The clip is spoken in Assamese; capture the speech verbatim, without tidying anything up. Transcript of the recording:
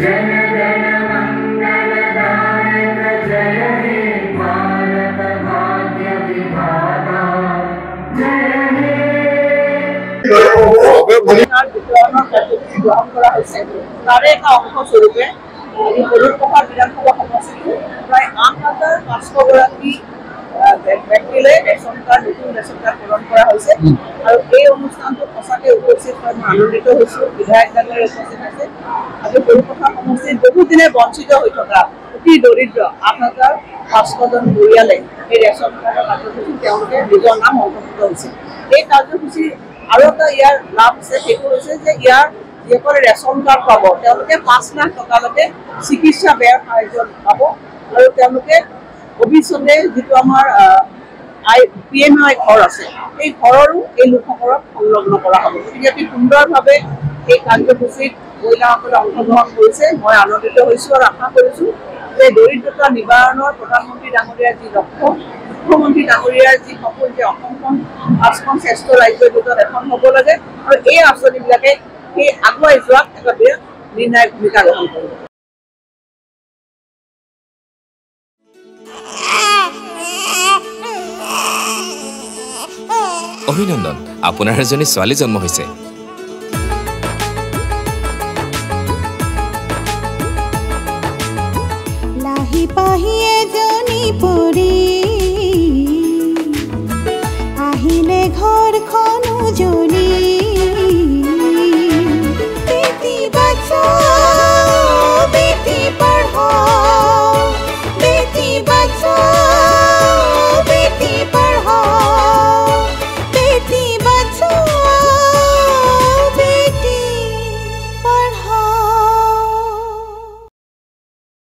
তাৰে এটা অংশ স্বৰূপে পদুমপথা বিধানসভা সমষ্টিটো প্ৰায় আঠ হাজাৰ পাঁচশ গৰাকী ব্যক্তিলৈ ৰেচন কাৰ্ড নতুন ৰেচন কাৰ্ড প্ৰদান কৰা হৈছে আৰু এই অনুষ্ঠানটোত সঁচাকৈ উপস্থিত হৈ মই আনন্দিত হৈছোঁ। বিধায়কজনে উপস্থিত আছে আজি পদুমপথা সমষ্টিত বহুত দিনে বঞ্চিত হৈ থকা অতি দৰিদ্ৰ আঠ হাজাৰ পাঁচশজন পৰিয়ালে এই ৰেচন কাৰ্ডৰ কাৰ্যসূচীত তেওঁলোকে নিজৰ নাম অন্তৰ্ভুক্ত হৈছে। এই কাৰ্যসূচীৰ আৰু এটা ইয়াৰ লাভ আছে, সেইটো হৈছে যে ইয়াৰ যিসকলে ৰেচন কাৰ্ড পাব তেওঁলোকে পাঁচ লাখ টকালৈকে চিকিৎসা ব্যয়ৰ সাহায্য পাব আৰু তেওঁলোকে ভৱিষ্যতে যিটো আমাৰ আই পি এম আই ঘৰ আছে এই ঘৰৰো এই লোকসকলক সংলগ্ন কৰা হ'ব। গতিকে অতি সুন্দৰভাৱে এই কাৰ্যসূচীত মহিলাসকলে অংশগ্ৰহণ কৰিছে। মই আনন্দিত হৈছোঁ আৰু আশা কৰিছোঁ যে দৰিদ্ৰতা নিবাৰণৰ প্ৰধানমন্ত্ৰী ডাঙৰীয়াৰ যি লক্ষ্য, মুখ্যমন্ত্ৰী ডাঙৰীয়াৰ যি সপোন যে অসমখন পাঁচখন শ্ৰেষ্ঠ ৰাজ্যৰ ভিতৰত এখন হ'ব লাগে আৰু এই আঁচনিবিলাকে সেই আগুৱাই যোৱাত এটা বিৰাট নিৰ্ণায়ক ভূমিকা গ্ৰহণ কৰিব। অভিনন্দন, আপোনাৰ এজনী ছোৱালী জন্ম হৈছে। লাহি পাহি